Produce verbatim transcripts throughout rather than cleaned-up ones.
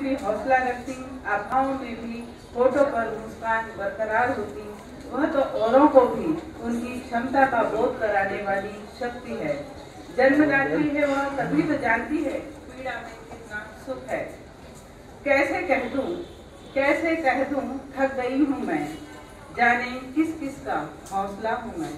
भी हौसला रखती, अभाव में भी होठों पर मुस्कान बरकरार होती, वह तो औरों को भी उनकी क्षमता का बोध कराने वाली शक्ति है। जन्मदात्री है वह, तभी तो जानती है पीड़ा में कितना सुख है। कैसे कह दूं, कैसे कह दूं थक गई हूँ मैं, जाने किस किस का हौसला हूँ मैं।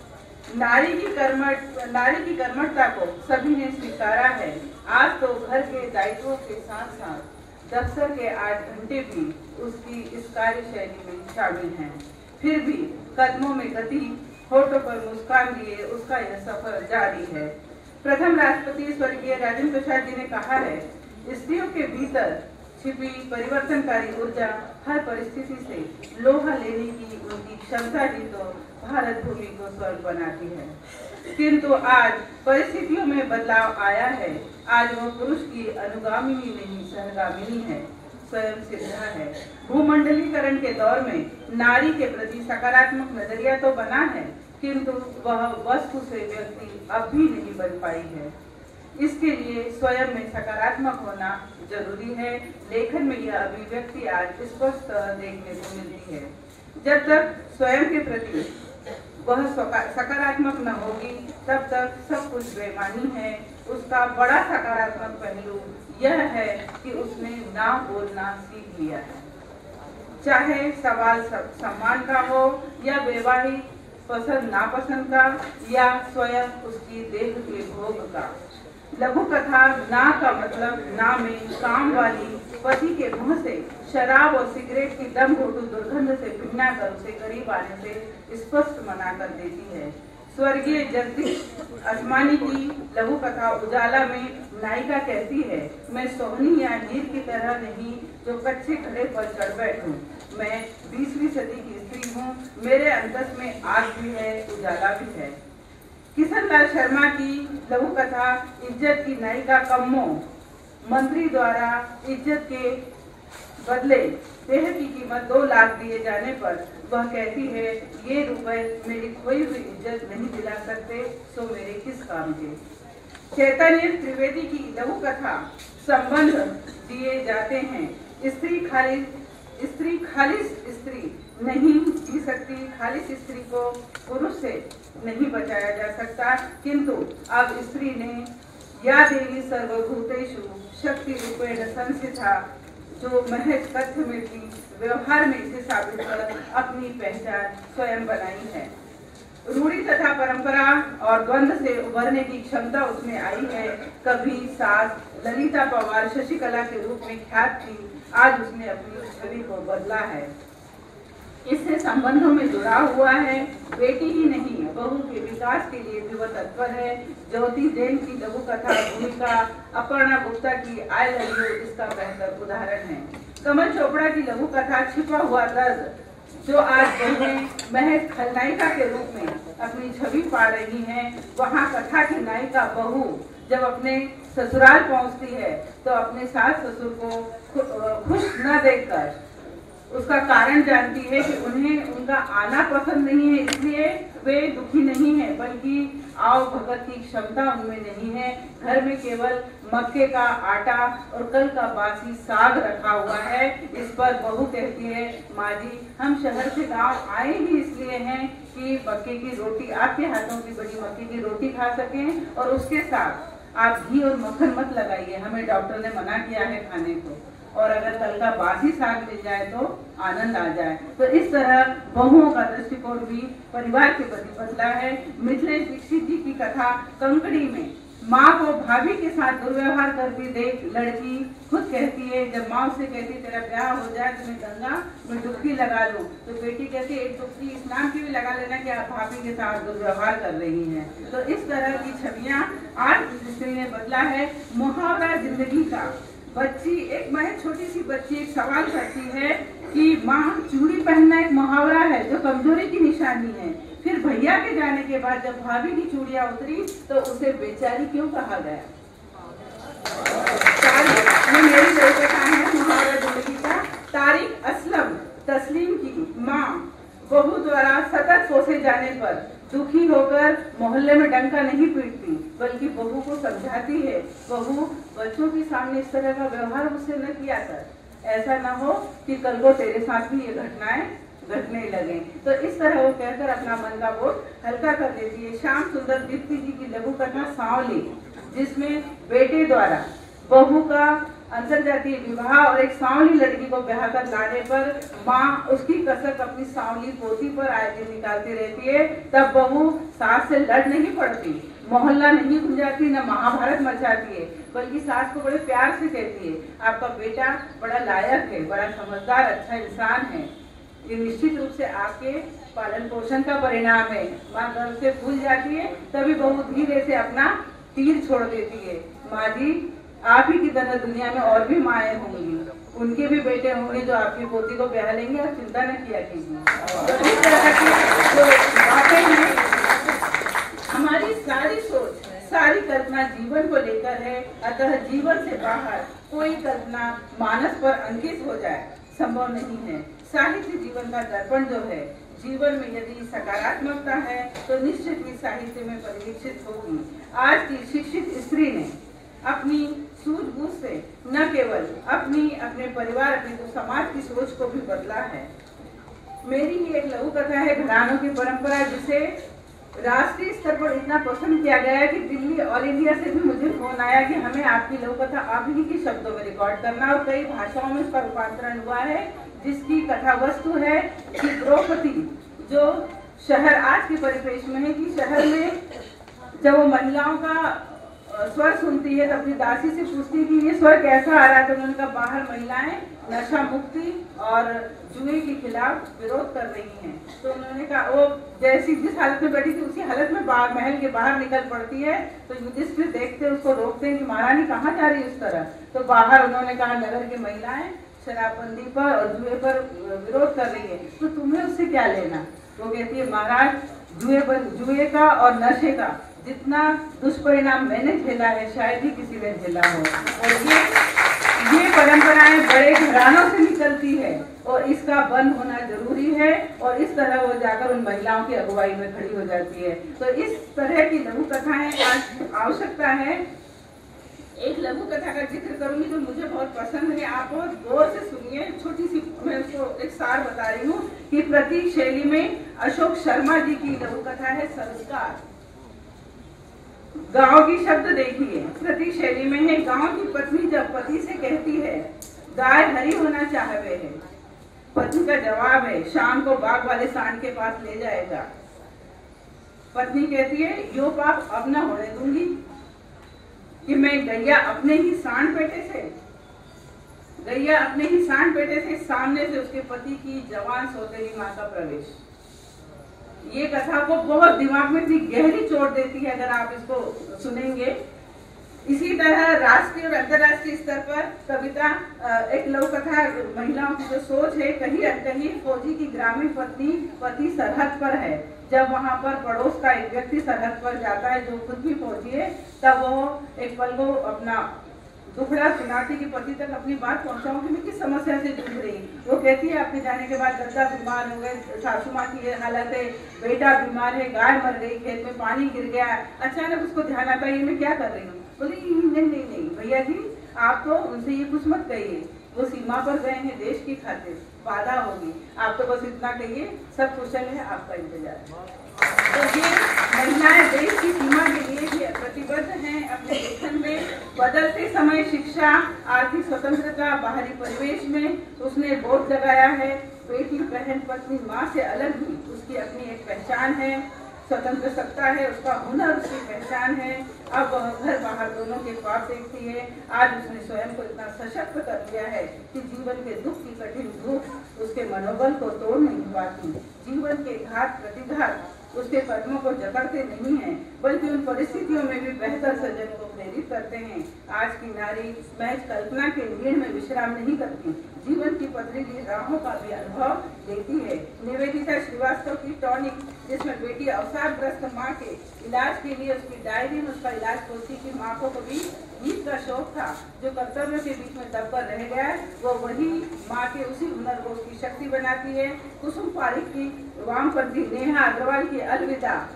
नारी की कर्मठ नारी की कर्मठता को सभी ने स्वीकारा है। आज तो घर के दायित्वों के साथ साथ दफ्तर के आठ घंटे भी उसकी इस कार्यशैली में शामिल हैं। फिर भी कदमों में गति, होठों पर मुस्कान लिए उसका यह सफर जारी है। प्रथम राष्ट्रपति स्वर्गीय राजेंद्र प्रसाद जी ने कहा है, स्त्रियों के भीतर छिपी परिवर्तनकारी ऊर्जा हर परिस्थिति से लोहा लेने की उनकी क्षमता ही तो भारत भूमि को स्वर्ग बनाती है। किंतु आज परिस्थितियों में बदलाव आया है। आज वह पुरुष की अनुगामिनी नहीं, सहगामिनी है, स्वयं सिद्धा है। भूमंडलीकरण के दौर में नारी के प्रति सकारात्मक नजरिया तो बना है, किंतु वह वस्तु से व्यक्ति अब भी नहीं बन पाई है। इसके लिए स्वयं में सकारात्मक होना जरूरी है। लेखन में यह अभिव्यक्ति आज स्पष्ट देखने को मिलती है। जब तक स्वयं के प्रति वह सकारात्मक न होगी, तब तक सब कुछ बेमानी है। उसका बड़ा सकारात्मक पहलू यह है कि उसने ना बोलना सीख लिया है। चाहे सवाल सम्मान का हो या वैवाहिक पसंद नापसंद का या स्वयं उसकी देह के भोग का। लघु कथा ना का मतलब ना में काम वाली पति के मुंह से शराब और सिगरेट की दम घोटू दुर्गंध से भिन्ना कर उसे करीब आने से स्पष्ट मना कर देती है। स्वर्गीय जगदीश असमानी की लघु कथा उजाला में नायिका कहती है, मैं सोहनी या नीर की तरह नहीं जो कच्चे घड़े पर चढ़ बैठूं। मैं बीसवीं सदी की स्त्री हूँ, मेरे अंतस में आग भी है, उजाला भी है। किशन लाल शर्मा की लघु कथा इज्जत की नायिका कम्मो, मंत्री द्वारा इज्जत के बदले देह की कीमत दो लाख दिए जाने पर वह कहती है, ये रुपए मेरी खोई हुई इज्जत नहीं दिला सकते, सो मेरे किस काम के। चैतन्य त्रिवेदी की लघु कथा संबंध दिए जाते हैं। स्त्री खाली स्त्री खालिस स्त्री नहीं जी सकती, खालिस स्त्री को पुरुष से नहीं बचाया जा सकता, किंतु अब स्त्री ने या देवी सर्वभूतेषु शक्ति रूपेण संस्थिता, जो महज तथ्य में भी व्यवहार में इसे साबित कर अपनी पहचान स्वयं बनाई है। रूढ़ी तथा परंपरा और द्वंद्व से उभरने की क्षमता उसमें आई है। कभी सास ललिता पवार शशिकला के रूप में ख्यात थी, आज उसने अपनी छवि को बदला है, इससे संबंधों में जुड़ा हुआ है। बेटी ही नहीं, बहू के विकास के लिए भी वह तत्पर है। ज्योति जैन की लघु कथा भूमिका, अपर्णा गुप्ता की आई लव यू इसका बेहतर उदाहरण है। कमल चोपड़ा की लघु कथा छिपा हुआ दर्द, जो आज बहनें महज खलनायिका के रूप में अपनी छवि पा रही हैं, वहाँ कथा की नायिका बहू जब अपने ससुराल पहुँचती है तो अपने सास ससुर को खुश न देखकर उसका कारण जानती है कि उन्हें उनका आना पसंद नहीं है, इसलिए वे दुखी नहीं है, बल्कि आओ भगत की क्षमता उनमें नहीं है। घर में केवल मक्के का आटा और कल का बासी साग रखा हुआ है। इस पर बहू कहती है, माँ जी हम शहर से गांव आए ही इसलिए हैं कि मक्के की रोटी, आपके हाथों की बड़ी मक्के की रोटी खा सकें, और उसके साथ आप घी और मक्खन मत लगाइए, हमें डॉक्टर ने मना किया है खाने को, और अगर कल का बासी साग मिल जाए तो आनंद आ जाए। तो इस तरह बहुओं का दृष्टिकोण भी परिवार के प्रति बदला है। मिथिलेश दीक्षित जी की कथा कंकड़ी में माँ को भाभी के साथ दुर्व्यवहार करती देख लड़की खुद कहती है, जब माँ उससे कहती तेरा ब्याह हो जाए तो मैं गंगा में डुबकी लगा लूं, तो बेटी कहती है एक डुबकी स्नान की भी लगा लेना कि आप भाभी के साथ दुर्व्यवहार कर रही हैं। तो इस तरह की छवियां आज स्त्री ने बदला है। मुहावरा जिंदगी का, बच्ची एक महज छोटी सी बच्ची एक सवाल करती है कि माँ चूड़ी पहनना एक मुहावरा है जो कमजोरी की निशानी है, फिर भैया के जाने के बाद जब भाभी की चूड़ियां उतरी तो उसे बेचारी क्यों कहा गया। ये मेरी कथा है मुहावरा जिंदगी का। तारिक असलम तस्लीम की माँ बहू द्वारा सतत कोसे जाने पर दुखी होकर मोहल्ले में डंका नहीं पीटती, बल्कि बहू को समझाती है, बहू बच्चों के सामने इस तरह का व्यवहार मुझसे न किया कर, ऐसा ना हो कि कल को तेरे साथ भी ये घटनाएं घटने लगे। तो इस तरह वो कहकर अपना मन का बोझ हल्का कर देती है। श्याम सुंदर दीप्ति जी की लघु कथा सांवली, जिसमें बेटे द्वारा बहू का अंतरजातीय विवाह और एक सांवली लड़की को ब्याह कर लाने पर माँ उसकी कसक अपनी सांवली पोती पर आए दिन निकालती रहती है। तब बहू सास से लड़ नहीं पड़ती, मोहल्ला नहीं गुंजाती, न महाभारत मचाती है, बल्कि सास को बड़े प्यार से कहती है, आपका बेटा बड़ा लायक है, बड़ा समझदार अच्छा इंसान है, ये निश्चित रूप से आपके पालन पोषण का परिणाम है। माँ गर्व से भूल जाती है, तभी बहू धीरे से अपना तीर छोड़ देती है। माँ जी, आप ही की तरह दुनिया में और भी माएँ होंगी, उनके भी बेटे होंगे जो आपकी पोती को ब्याह लेंगे, और चिंता न किया कीजिए। तो इस तरह की जो बातें हैं, हमारी सारी सोच, सारी कल्पना जीवन को लेकर है, अतः जीवन से बाहर कोई कल्पना मानस पर अंकित हो जाए संभव नहीं है। साहित्य जीवन का दर्पण जो है, जीवन में यदि सकारात्मकता है तो निश्चित ही साहित्य में परिलक्षित होगी। आज की शिक्षित स्त्री ने अपनी सूझबूझ से न केवल अपनी अपने परिवार अपने तो समाज की सोच को भी बदला है। मेरी ही एक लघु कथा है घरानों की परंपरा, जिसे राष्ट्रीय स्तर पर इतना पसंद किया गया है कि दिल्ली ऑल इंडिया से भी मुझे फोन आया कि हमें आपकी लघु कथा आप ही के शब्दों में रिकॉर्ड करना, और कई भाषाओं में इसका रूपांतरण हुआ है, जिसकी कथा वस्तु है कि द्रौपदी जो शहर आज के परिप्रेक्ष्य में है कि शहर में जब वो महिलाओं का स्वर सुनती है तो अपनी दासी से पूछती है कि ये स्वर कैसा आ रहा है, तो उन्होंने कहा बाहर महिलाएं नशा मुक्ति और जुए के खिलाफ विरोध कर रही हैं। तो उन्होंने कहा वो जैसी जिस हालत में बैठी थी उसी हालत में बाहर महल के बाहर निकल पड़ती है, तो युधिष्ठिर देखते उसको रोकते हैं कि महारानी कहाँ जा रही है उस तरह। तो बाहर उन्होंने कहा नगर की महिलाएं शराबबंदी पर और जुए पर विरोध कर रही है, तो तुम्हें उससे क्या लेना। वो कहती है महाराज, जुए पर जुए का और नशे का जितना दुष्परिणाम मैंने झेला है शायद ही किसी ने झेला हो, और ये ये परंपराएं बड़े घरानों से निकलती है और इसका बंद होना जरूरी है। और इस तरह वो जाकर उन महिलाओं की अगुवाई में खड़ी हो जाती है। तो इस तरह की लघु कथाएं आज आवश्यकता है। एक लघु कथा का जिक्र करूंगी जो मुझे बहुत पसंद है, आप बहुत गौर से सुनिए। छोटी सी मैं उसको एक सार बता रही हूँ कि प्रतीक शैली में अशोक शर्मा जी की लघु कथा है संस्कार। गांव की शब्द देखिए, प्रतीक शैली में है। गांव की पत्नी जब पति से कहती है गाय हरी होना चाहते है, पति का जवाब है शाम को बाग वाले सांड के पास ले जाएगा। पत्नी कहती है यो पाप अब न होने दूंगी कि मैं गैया अपने ही सांड पेटे से गैया अपने ही सांड पेटे से सामने से उसके पति की जवान सौतेली माँ का प्रवेश। ये कथा को बहुत दिमाग में इतनी गहरी चोट देती है अगर आप इसको सुनेंगे। इसी तरह राष्ट्रीय और अंतर्राष्ट्रीय स्तर पर कविता एक लघु कथा महिलाओं की जो सोच है, कहीं कहीं फौजी की ग्रामीण पत्नी पति सरहद पर है, जब वहां पर पड़ोस का एक व्यक्ति सरहद पर जाता है जो खुद भी फौजी है, तब वो एक पल को अपना दुखड़ा सुनाती कि पति तक अपनी बात पहुंचाऊं कि मैं किस समस्या से जूझ रही। वो कहती है आपके जाने के बाद दादा बीमार हो गए, सासू माँ की ये हालत है, बेटा बीमार है, गाय मर गई, खेत में पानी गिर गया। अचानक उसको ध्यान आता है ये मैं क्या कर रही हूँ। बोली नहीं नहीं नहीं भैया जी, आप तो उनसे ये कुछ मत कहिए, वो सीमा पर गए हैं देश की खातिर, बाधा होगी, आप तो बस इतना कहिए सब कुशल है, आपका इंतजार। तो ये महिलाएं देश की सीमा के लिए भी प्रतिबद्ध हैं। अपने लेखन में बदलते समय शिक्षा, आर्थिक स्वतंत्रता, बाहरी परिवेश में उसने बोध लगाया है। बेटी, बहन, पत्नी, माँ से अलग भी उसकी अपनी एक पहचान है, स्वतंत्र सत्ता है, उसका हुनर उसकी पहचान है। अब वह घर बाहर दोनों के ख्वाब देखती है। आज उसने स्वयं को इतना सशक्त कर लिया है कि जीवन के दुख की कठिन धूप उसके मनोबल को तोड़ नहीं पाती। जीवन के घात प्रतिघात उसके कदमों को जकड़ते नहीं हैं, बल्कि उन परिस्थितियों में भी बेहतर सृजन को प्रेरित करते हैं। आज की नारी महज कल्पना के नीड़ में विश्राम नहीं करती, जीवन की पथरीली राहों का भी अनुभव लेती है। निवेदिता श्रीवास्तव की टॉनिक, जिसमें बेटी अवसादग्रस्त माँ के इलाज के लिए उसकी डायरी में उसका इलाज खोजती कि माँ को कभी गीत का शौक था जो कर्तव्यों के बीच में दबकर रह गया, वो वही माँ के उसी हुनर को उसकी शक्ति बनाती है। कुसुम पारिक की वामपंथी, नेहा अग्रवाल की अलविदा,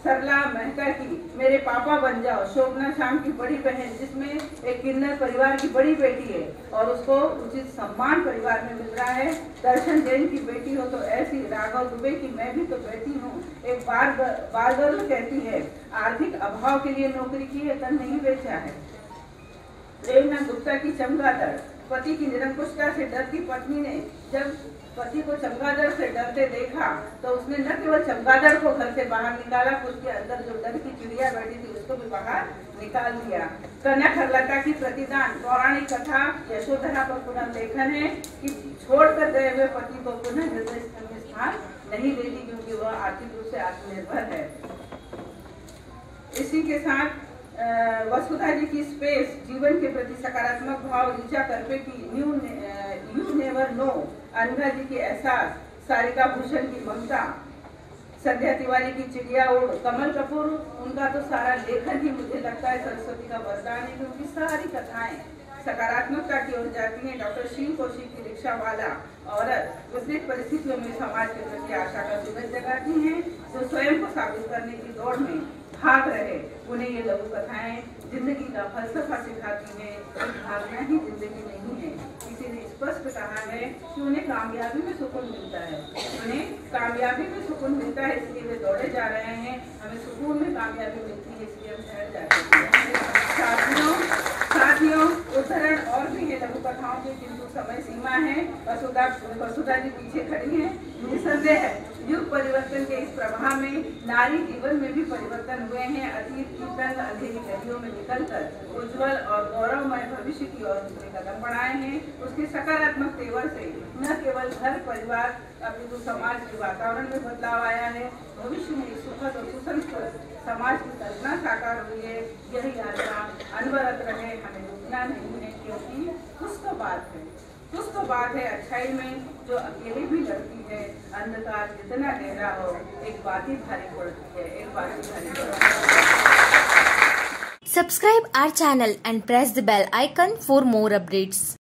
सरला मेहता की मेरे पापा बन जाओ, शोभना श्याम की बड़ी बहन जिसमें एक किन्नर परिवार की बड़ी बेटी है और उसको उचित सम्मान परिवार में मिल रहा है। दर्शन जैन की बेटी हो तो ऐसी, राघव दुबे की मैं भी तो बेटी हूँ। एक बार बार गर्ल कहती है आर्थिक अभाव के लिए नौकरी की है, तन नहीं बेचा है। प्रेमनाथ गुप्ता की चमगादड़, पति की निरंकुशता से डरती पत्नी ने जब पति को चमगादड़ से डरते देखा तो उसने न केवल चमगादड़ को घर से बाहर निकाला, उसके अंदर जो डर की चिड़िया बैठी थी उसको भी बाहर निकाल दिया। कनक हरलता की प्रतिदान, पौराणिक कथा यशोधरा पर पुनः लेखन है कि छोड़कर गए हुए पति को पुनः हृदय में स्थान नहीं देती क्योंकि वह आर्थिक रूप से आत्मनिर्भर है। इसी के साथ वसुधा जी की स्पेस, जीवन के प्रति सकारात्मक भाव, ऋचा करपे की new you never know, Anagha ji की एहसास, सारिका भूषण की ममता, संध्या तिवारी की चिड़िया उड़, कमल कपूर उनका तो सारा लेखन ही मुझे लगता है सरस्वती का वरदान है क्योंकि सारी कथाएं सकारात्मकता की ओर जाती हैं। डॉक्टर शिव कौशिक की रिक्शा वाला औरत विपरीत परिस्थितियों में समाज के प्रति आशा का सूरज जगाती हैं, जो स्वयं को साबित करने की दौड़ में भाग रहे। उन्हें ये लघु कथाएं जिंदगी का फलसफा सिखाती हैं। भागना ही जिंदगी नहीं है। किसी ने स्पष्ट कहा है कि उन्हें कामयाबी में सुकून मिलता है, उन्हें कामयाबी में सुकून मिलता है इसलिए वे दौड़े जा रहे हैं। हमें सुकून में कामयाबी मिलती है इसलिए हम ठहर जाते हैं। साथियों साथियों उदाहरण और भी है लघु कथाओं के, किंतु समय सीमा है। वसुधा वसुधा जी पीछे खड़ी है। निसंदेह है युग परिवर्तन के इस प्रवाह में नारी जीवन में भी परिवर्तन हुए हैं। अतीत की तंग अंधेरी गलियों में निकलकर उज्जवल और गौरवमय भविष्य की ओर उसने कदम बढ़ाए हैं। उसके सकारात्मक तेवर से न केवल घर परिवार अपितु समाज के वातावरण में बदलाव आया है। भविष्य में सुखद और सुसंस्कृत समाज की कल्पना साकार हुई है। यही यात्रा अनवरत रहे, हमें रुकना नहीं है क्योंकि कुछ तो बात है कुछ तो बात है अच्छाई में जो अकेले भी लड़ती है। अंधकार जितना गहरा हो एक बात ही भारी पड़ती है, एक बात ही भारी पड़ती है। Subscribe our channel and press the bell icon for more updates.